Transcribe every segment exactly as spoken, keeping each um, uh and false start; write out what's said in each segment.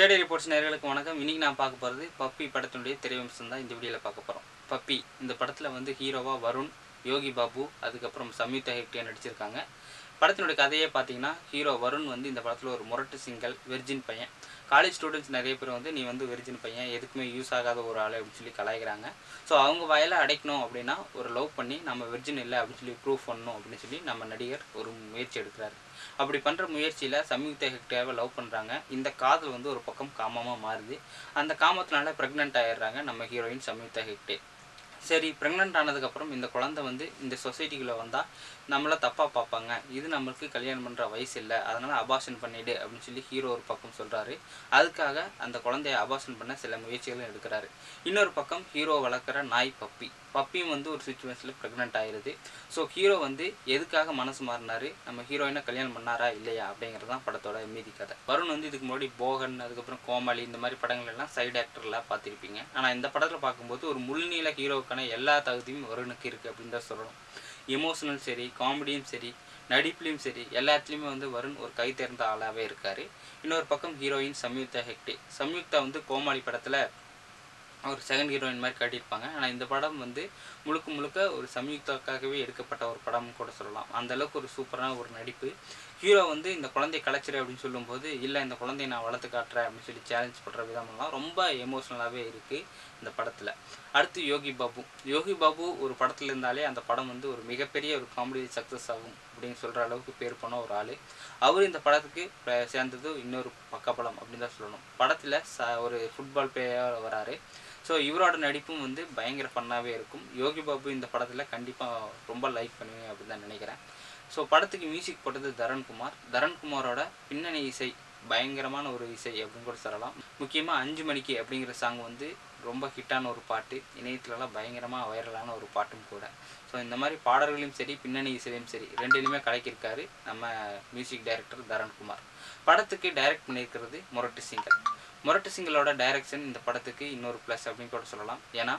கேடே reports நேயர்களுக்கு வணக்கம். இன்னைக்கு நான் பார்க்க போகிறது பப்பி படத்தினுடைய திரையம்சம் தான் இந்த வீடியோவில் பார்க்க போகிறோம். பப்பி இந்த படத்தில் வந்து ஹீரோவா வருண், யோகி பாபு, அதுக்கப்புறம் சம்யுக்தா ஹெக்டே நடிச்சிருக்காங்க. படத்தினுடைய கதையே பார்த்தீங்கன்னா, ஹீரோ வருண் வந்து இந்த படத்தில் ஒரு முரட்டு சிங்கல் வெர்ஜின் பையன். காலேஜ் ஸ்டூடெண்ட்ஸ் நிறைய பேர் வந்து நீ வந்து வெர்ஜின் பையன், எதுக்குமே யூஸ் ஆகாத ஒரு ஆள் அப்படின்னு சொல்லி கலாய்க்கிறாங்க. ஸோ அவங்க வாயில அடைக்கணும் அப்படின்னா ஒரு லவ் பண்ணி நம்ம வெர்ஜின் இல்லை அப்படின்னு சொல்லி ப்ரூவ் பண்ணணும் அப்படின்னு சொல்லி நம்ம நடிகர் ஒரு முயற்சி எடுக்கிறாரு. அப்படி பண்ணுற முயற்சியில் சம்யுக்தா ஹெக்டேவை லவ் பண்ணுறாங்க. இந்த காதல் வந்து ஒரு பக்கம் காமமாக மாறுது. அந்த காமத்தினால ப்ரெக்னென்ட் ஆகிடுறாங்க நம்ம ஹீரோயின் சம்யுக்தா ஹெக்டே. சரி, ப்ரெக்னென்ட் ஆனதுக்கப்புறம் இந்த குழந்தை வந்து இந்த சொசைட்டிக்குள்ளே வந்தால் நம்மளை தப்பாக பார்ப்பாங்க, இது நம்மளுக்கு கல்யாணம் பண்ணுற வயசு இல்லை, அதனால் அபார்ஷன் பண்ணிவிடு அப்படின்னு சொல்லி ஹீரோ ஒரு பக்கம் சொல்கிறாரு. அதுக்காக அந்த குழந்தைய அபார்ஷன் பண்ண சில முயற்சிகளும் எடுக்கிறாரு. இன்னொரு பக்கம் ஹீரோ வளர்க்குற நாய் பப்பி பப்பியும் வந்து ஒரு சுச்சுவேஷனில் ப்ரெக்னென்ட் ஆகிடுது. ஸோ ஹீரோ வந்து எதுக்காக மனசு மாறினார், நம்ம ஹீரோயினை கல்யாணம் பண்ணாரா இல்லையா அப்படிங்கிறது தான் படத்தோட மீதி கதை. வருண் வந்து இதுக்கு முன்னாடி போகன், அதுக்கப்புறம் கோமாளி, இந்த மாதிரி படங்கள் எல்லாம் சைடு ஆக்டர்லாம் பார்த்துருப்பீங்க. ஆனால் இந்த படத்தில் பார்க்கும்போது ஒரு முழுநீள ஹீரோவுக்கான எல்லா தகுதியும் வருணுக்கு இருக்குது அப்படின்னு தான் சொல்லணும். எமோஷனல் சரி, காமெடியும் சரி, நடிப்புலையும் சரி, எல்லாத்துலேயுமே வந்து வருண் ஒரு கை தேர்ந்த ஆளாகவே இருக்கார். இன்னொரு பக்கம் ஹீரோயின் சம்யுக்தா ஹெக்டே. சம்யுக்தா வந்து கோமாளி படத்தில் ஒரு செகண்ட் ஹீரோயின் மாதிரி காட்டியிருப்பாங்க. ஆனால் இந்த படம் வந்து முழுக்க முழுக்க ஒரு சம்யுக்தாக்காகவே எடுக்கப்பட்ட ஒரு படம்னு கூட சொல்லலாம். அந்தளவுக்கு ஒரு சூப்பரான ஒரு நடிப்பு. ஹீரோ வந்து இந்த குழந்தைய கலைச்சிரு அப்படின்னு சொல்லும்போது, இல்லை இந்த குழந்தைய நான் வளர்த்து காட்டுறேன் அப்படின்னு சொல்லி சேலஞ்ச் பண்ணுற விதமெல்லாம் ரொம்ப எமோஷ்னலாகவே இருக்குது இந்த படத்தில். அடுத்து யோகி பாபு. யோகி பாபு ஒரு படத்தில் இருந்தாலே அந்த படம் வந்து ஒரு மிகப்பெரிய ஒரு காமெடி சக்ஸஸ் ஆகும் அப்படின்னு சொல்கிற அளவுக்கு பேர் போன ஒரு ஆள். அவர் இந்த படத்துக்கு சேர்ந்தது இன்னொரு பக்கப்படம் அப்படின்னு தான் சொல்லணும். படத்தில் ச ஒரு ஃபுட்பால் பிளேயராக வராரு. ஸோ இவரோட நடிப்பும் வந்து பயங்கர ஃபன்னாகவே இருக்கும். யோகி பாபு இந்த படத்தில் கண்டிப்பாக ரொம்ப லைக் பண்ணுவேன் அப்படின்னு தான் நினைக்கிறேன். ஸோ படத்துக்கு மியூசிக் போட்டது தரண்குமார். தரண்குமாரோட பின்னணி இசை பயங்கரமான ஒரு இசை அப்படின்னு கூட சொல்லலாம். முக்கியமாக அஞ்சு மணிக்கு அப்படிங்கிற சாங் வந்து ரொம்ப ஹிட்டான ஒரு பாட்டு, இணையத்துலலாம் பயங்கரமாக வைரலான ஒரு பாட்டும் கூட. ஸோ இந்த மாதிரி பாடல்களையும் சரி, பின்னணி இசையும் சரி, ரெண்டுலையுமே கலக்கியிருக்காரு நம்ம மியூசிக் டைரக்டர் தரண்குமார். படத்துக்கு டைரக்ட் பண்ணியிருக்கிறது முரட்டு சிங்கல். முரட்டு சிங்கலோட டைரக்ஷன் இந்த படத்துக்கு இன்னொரு ப்ளஸ் அப்படின்னு கூட சொல்லலாம். ஏன்னா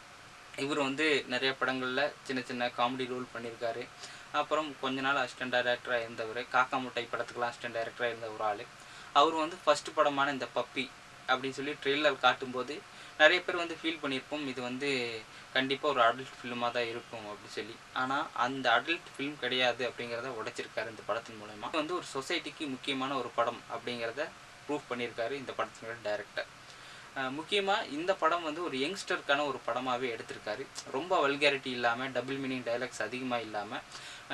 இவர் வந்து நிறைய படங்களில் சின்ன சின்ன காமெடி ரோல் பண்ணியிருக்காரு. அப்புறம் கொஞ்ச நாள் அசிஸ்டன்ட் டைரக்டராக இருந்தவர். காக்கா முட்டை படத்துக்கெலாம் அசிஸ்டன்ட் டைரக்டராக இருந்த ஒரு ஆள். அவர் வந்து ஃபஸ்ட்டு படமான இந்த பப்பி அப்படின்னு சொல்லி ட்ரெய்லர் காட்டும்போது நிறைய பேர் வந்து ஃபீல் பண்ணியிருப்போம், இது வந்து கண்டிப்பாக ஒரு அடல்ட் ஃபிலிமாக தான் இருக்கும் அப்படின்னு சொல்லி. ஆனால் அந்த அடல்ட் ஃபிலிம் கிடையாது அப்படிங்கிறத உடைச்சிருக்காரு இந்த படத்தின் மூலமா. வந்து ஒரு சொசைட்டிக்கு முக்கியமான ஒரு படம் அப்படிங்கிறத ப்ரூவ் பண்ணியிருக்காரு இந்த படத்தினோட டைரக்டர். முக்கியமாக இந்த படம் வந்து ஒரு யங்ஸ்டருக்கான ஒரு படமாகவே எடுத்திருக்காரு. ரொம்ப வல்கேரிட்டி இல்லாமல், டபுள் மீனிங் டைலாக்ஸ் அதிகமாக இல்லாமல்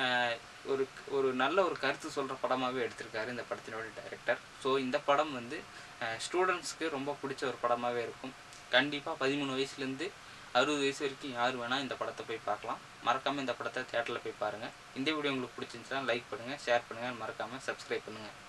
ஒரு ஒரு நல்ல ஒரு கருத்து சொல்கிற படமாகவே எடுத்திருக்காரு இந்த படத்தினோட டைரக்டர். ஸோ இந்த படம் வந்து ஸ்டூடெண்ட்ஸ்க்கு ரொம்ப பிடிச்ச ஒரு படமாகவே இருக்கும். கண்டிப்பாக பதிமூணு வயசுலேருந்து அறுபது வயசு வரைக்கும் யார் வேணால் இந்த படத்தை போய் பார்க்கலாம். மறக்காமல் இந்த படத்தை தியேட்டரில் போய் பாருங்கள். இந்த வீடியோ உங்களுக்கு பிடிச்சிருந்துச்சுன்னா லைக் பண்ணுங்கள், ஷேர் பண்ணுங்கள், மறக்காமல் சப்ஸ்கிரைப் பண்ணுங்கள்.